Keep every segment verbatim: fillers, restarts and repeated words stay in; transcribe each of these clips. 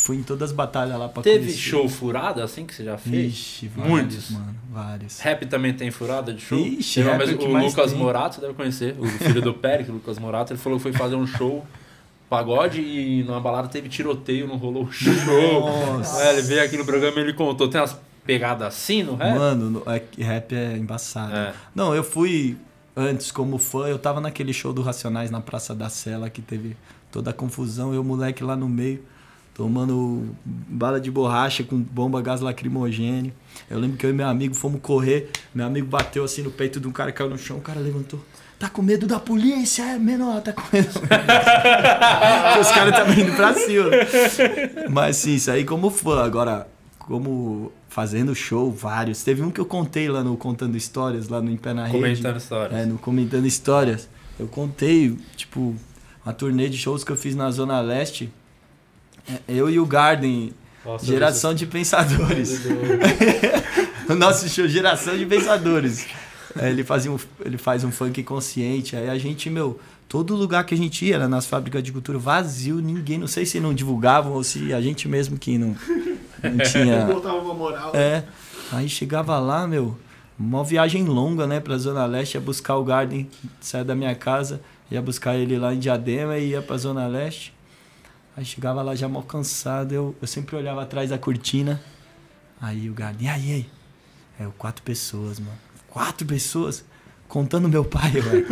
fui em todas as batalhas lá pra Teve conhecer. show furado assim que você já fez? Ixi, vários, Muitos. mano, vários. Rap também tem furada de show? Ixi, Teve uma rap vez, é o que o mais Lucas tem. Morato, você deve conhecer, o filho do Pérez, o Lucas Morato, ele falou que foi fazer um show pagode e numa balada teve tiroteio, não rolou show. Nossa. É, ele veio aqui no programa e ele contou. Tem umas pegadas assim no rap? Mano, no- é que rap é embaçado. É. Não, eu fui antes como fã, eu tava naquele show do Racionais na Praça da Sela, que teve toda a confusão, eu moleque lá no meio, tomando bala de borracha com bomba, gás lacrimogêneo. Eu lembro que eu e meu amigo fomos correr, meu amigo bateu assim no peito de um cara, caiu no chão, o cara levantou. Tá com medo da polícia? É, menor, tá com medo. Os caras estavam indo pra cima. Mas sim, isso aí como fã. Agora, como fazendo show, vários. Teve um que eu contei lá no Contando Histórias, lá no Em Pé na Rede. Comentando histórias. É, no Comentando Histórias. Eu contei, tipo, uma turnê de shows que eu fiz na Zona Leste. É, Eu e o Garden, Nossa, Geração de Pensadores. O nosso show, Geração de Pensadores. É, ele, fazia um, ele faz um funk consciente. Aí a gente, meu, todo lugar que a gente ia, era nas fábricas de cultura, vazio, ninguém, não sei se não divulgavam ou se a gente mesmo que não, não tinha. Botava uma moral. É. Aí chegava lá, meu, uma viagem longa, né, pra Zona Leste, ia buscar o Garden, saia da minha casa, ia buscar ele lá em Diadema e ia pra Zona Leste. Aí chegava lá já mal cansado, eu, eu sempre olhava atrás da cortina. Aí o Garden, e aí, e aí? É, eu, quatro pessoas, mano. Quatro pessoas? Contando meu pai, velho.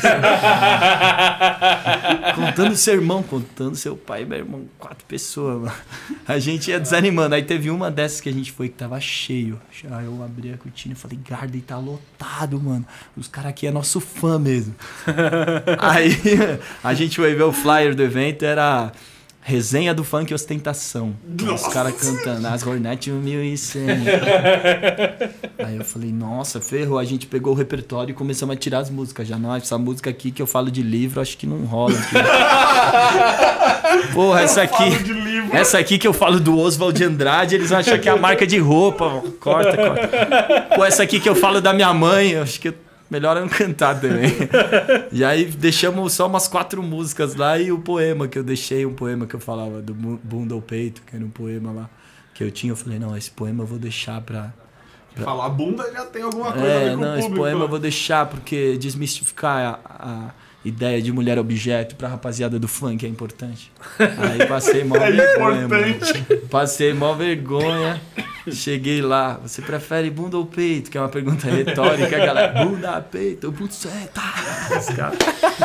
Contando seu irmão, contando seu pai e meu irmão. Quatro pessoas, mano. A gente ia desanimando. Aí teve uma dessas que a gente foi que tava cheio. Aí eu abri a cortina e falei, Garden, tá lotado, mano. Os caras aqui é nosso fã mesmo. Aí a gente foi ver o flyer do evento, era... Resenha do Funk e Ostentação. Os caras cantando as Hornet mil e cem. Aí eu falei, nossa, ferrou. A gente pegou o repertório e começamos a tirar as músicas. Já, não, essa música aqui que eu falo de livro, acho que não rola aqui. Porra, essa aqui. Essa aqui que eu falo do Oswald de Andrade, eles acham que é a marca de roupa. Corta, corta. Pô, essa aqui que eu falo da minha mãe, eu acho que eu... melhor é não cantar também. E aí deixamos só umas quatro músicas lá e o poema que eu deixei, um poema que eu falava do bunda ao peito, que era um poema lá que eu tinha. Eu falei, não, esse poema eu vou deixar pra... pra... Falar bunda já tem alguma coisa É, a ver com não, o esse público. poema eu vou deixar porque desmistificar a, a ideia de mulher objeto pra rapaziada do funk é importante. Aí passei mó É vergonha, importante. mano. Passei mó vergonha. Cheguei lá, você prefere bunda ou peito? Que é uma pergunta retórica, galera. Bunda, peito, putz, é, tá. Os caras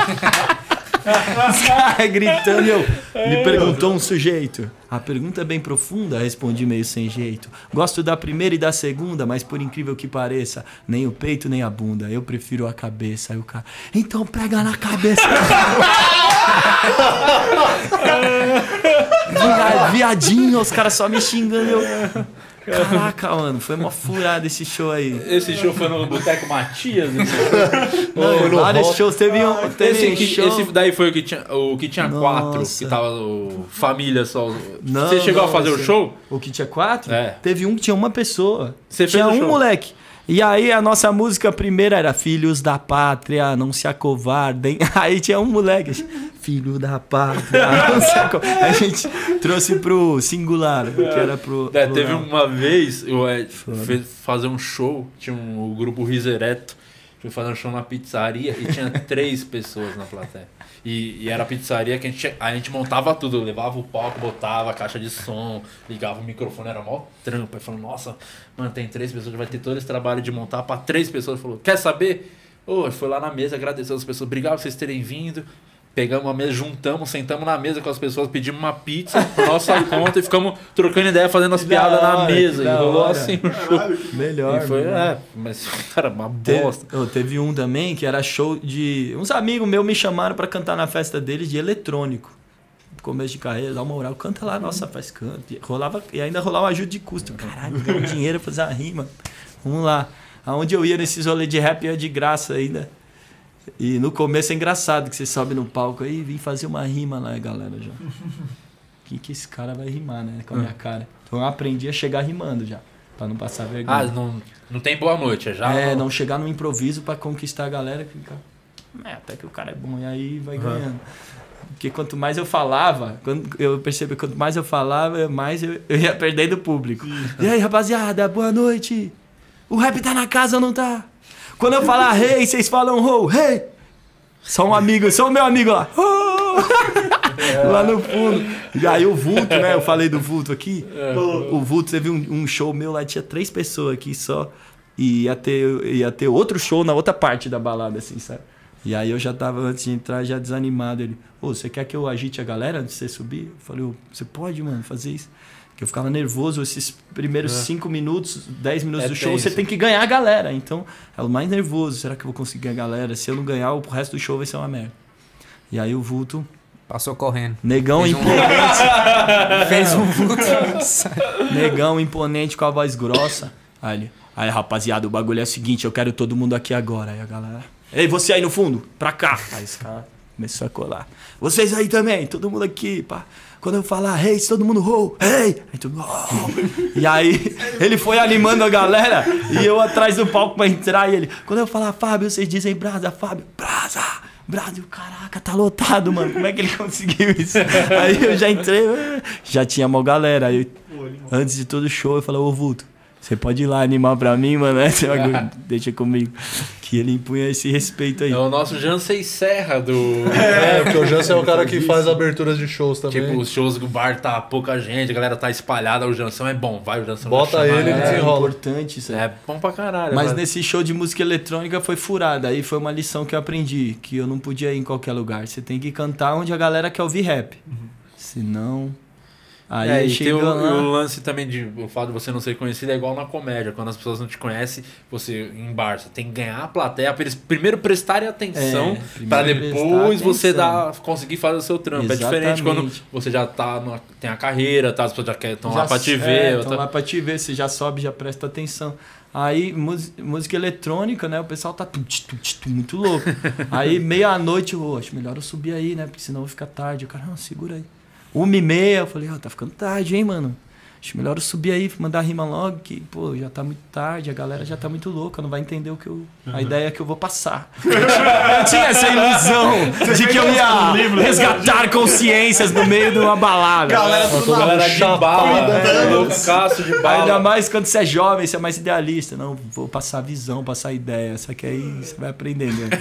Os caras gritando e eu. Me perguntou um sujeito. A pergunta é bem profunda, respondi meio sem jeito. Gosto da primeira e da segunda, mas por incrível que pareça, nem o peito nem a bunda, eu prefiro a cabeça. Aí o cara, então pega na cabeça. Viadinho, os caras só me xingando. Eu... Caraca, mano, foi uma furada esse show aí. Esse show foi no Boteco Matias? Não, no vários Rock? shows, teve um, teve Esse, que, show... esse daí foi o que tinha, o que tinha Nossa. quatro, que tava o família só. Não, Você chegou não, a fazer esse- o show? O que tinha quatro? É. Teve um que tinha uma pessoa. Você fez tinha o um show? moleque. E aí a nossa música primeira era Filhos da Pátria, não se acovardem. Aí tinha um moleque, Filho da Pátria, não se acovardem. A gente trouxe pro singular, que era pro... É, pro teve não. uma vez, eu é, Foda. fez fazer um show, tinha um, o grupo Riso Ereto, fui fazer um show na pizzaria e tinha três pessoas na plateia. E, e era a pizzaria que a gente, a gente montava tudo, eu levava o palco, botava a caixa de som, ligava o microfone, era mó trampo. Aí falou, nossa, mano, tem três pessoas, vai ter todo esse trabalho de montar pra três pessoas. Ele falou, quer saber? Ô, foi lá na mesa, agradeceu as pessoas, obrigado por vocês terem vindo. Pegamos uma mesa, juntamos, sentamos na mesa com as pessoas, pedimos uma pizza por nossa conta e ficamos trocando ideia, fazendo as Que piadas da na hora, mesa. que E da rolou hora. assim o show. Melhor, E foi, mano. é, mas, cara, uma Teve, bosta. oh, teve um também que era show de... Uns amigos meus me chamaram pra cantar na festa deles de eletrônico. Começo de carreira, dá uma moral, canta lá, nossa, faz canto. E, rolava, e ainda rolava ajuda de custo. Caralho, ganhar dinheiro pra fazer a rima. Vamos lá. Aonde eu ia nesses rolês de rap ia de graça ainda. E no começo é engraçado que você sobe no palco aí e vim fazer uma rima lá, galera, já. Que que esse cara vai rimar, né? Com a minha cara. Então eu aprendi a chegar rimando já, pra não passar vergonha. Ah, não, não tem boa noite, é já? É, não chegar no improviso pra conquistar a galera. Fica... É, até que o cara é bom e aí vai ganhando. Porque quanto mais eu falava, quando eu percebi que quanto mais eu falava, mais eu, eu ia perdendo o público. E aí, rapaziada, boa noite. O rap tá na casa ou não tá? Quando eu falar hey, vocês falam ho, hey. Só um amigo, só o meu amigo lá. Lá no fundo. E aí o Vulto, né? Eu falei do Vulto aqui. O Vulto, teve um, um show meu lá, tinha três pessoas aqui só. E ia ter, ia ter outro show na outra parte da balada, assim, sabe? E aí eu já tava, antes de entrar, já desanimado. Ele, ô, você quer que eu agite a galera antes de você subir? Eu falei, ô, você pode, mano, fazer isso? Porque eu ficava nervoso esses primeiros cinco é. minutos, dez minutos é do show, tenso. Você tem que ganhar a galera. Então, é o mais nervoso. Será que eu vou conseguir ganhar a galera? Se eu não ganhar, o resto do show vai ser uma merda. E aí o Vulto... Passou correndo. Negão Fez imponente. Um... Fez um Vulto. Negão imponente com a voz grossa. Aí ele, aí rapaziada, o bagulho é o seguinte, eu quero todo mundo aqui agora. Aí a galera... Ei, você aí no fundo, pra cá. Aí esse cara começou a colar. Vocês aí também, todo mundo aqui, pá. Quando eu falar, hey, todo mundo, ho, hey. Aí todo mundo, oh. E aí ele foi animando a galera e eu atrás do palco pra entrar. E ele, quando eu falar, Fábio, vocês dizem brasa, Fábio, brasa. Brasil, caraca, tá lotado, mano. Como é que ele conseguiu isso? Aí eu já entrei, já tinha uma galera. Aí, antes de todo show, eu falei, ô Vulto, você pode ir lá animar pra mim, mano? Deixa comigo. Que ele impunha esse respeito aí. É o nosso Jansen Serra do... É, porque o Jansen é o cara que faz aberturas de shows também. Tipo, os shows do bar tá pouca gente, a galera tá espalhada, o Jansen é bom, vai, o Jansen bota ele, ele é, desenrola. É importante isso aí. É bom pra caralho. Mas mas... nesse show de música eletrônica foi furada. Aí foi uma lição que eu aprendi, que eu não podia ir em qualquer lugar. Você tem que cantar onde a galera quer ouvir rap. Uhum. Senão... Aí é, e tem o, lá... o lance também de o fato de você não ser conhecido é igual na comédia. Quando as pessoas não te conhecem, você em bar, você tem que ganhar a plateia pra eles primeiro prestarem atenção, é, pra depois você dar, conseguir fazer o seu trampo. Exatamente. É diferente quando você já tá numa, tem a carreira, tá, as pessoas já estão lá pra te ver. Estão é, tá... lá pra te ver, você já sobe, já presta atenção. Aí, música eletrônica, né? O pessoal tá tut, tut, tut, muito louco. Aí, meia-noite, eu acho melhor eu subir aí, né? Porque senão vai ficar tarde. O cara, não, segura aí. Uma e meia, eu falei, ó, oh, tá ficando tarde, hein, mano? Acho melhor eu subir aí, mandar rima logo, que, pô, já tá muito tarde, a galera já tá muito louca, não vai entender o que eu... Uhum. A ideia é que eu vou passar. Eu tinha essa ilusão de que eu ia resgatar consciências no meio de uma balada. Galera, tudo galera de bala, loucaço de bala. Ainda mais quando você é jovem, você é mais idealista. Não, vou passar visão, passar ideia, só que aí você vai aprendendo.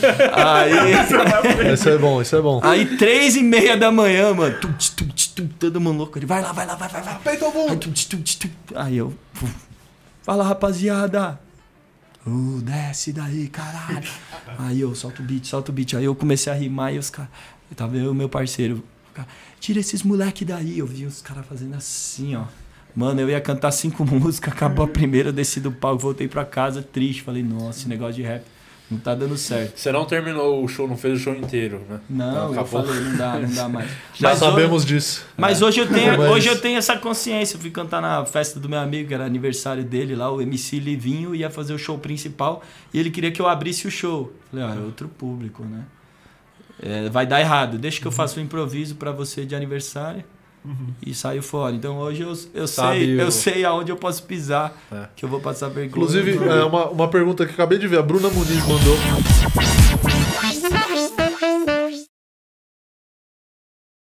Aí... Isso é bom, isso é bom. Aí, três e meia da manhã, mano, tut, tut, tut, todo mundo louco. Ele, vai lá, vai lá, vai, vai, vai. Peito bom. Aí, tut, tut, tut. Aí eu, puf. Fala, rapaziada. Uh, desce daí, caralho. Aí eu, solta o beat, solta o beat. Aí eu comecei a rimar e os caras... Tava eu e meu parceiro. Tira esses moleque daí. Eu vi os caras fazendo assim, ó. Mano, eu ia cantar cinco músicas, acabou a primeira, eu desci do palco, voltei pra casa triste. Falei, nossa, esse negócio de rap não tá dando certo. Você não terminou o show, não fez o show inteiro, né? Não, então, eu falei, não dá, não dá mais. Já mas sabemos hoje, disso. Mas, é. hoje, eu tenho, mas... hoje eu tenho essa consciência. Eu fui cantar na festa do meu amigo, que era aniversário dele lá, o M C Livinho, ia fazer o show principal e ele queria que eu abrisse o show. Falei, ó, é outro público, né? É, vai dar errado, deixa que eu faça um improviso pra você de aniversário. Uhum. E saiu fora. Então hoje eu, eu, sei, eu... eu sei aonde eu posso pisar, é. que eu vou passar vergonha. Inclusive, é uma, uma pergunta que acabei de ver, a Bruna Muniz mandou.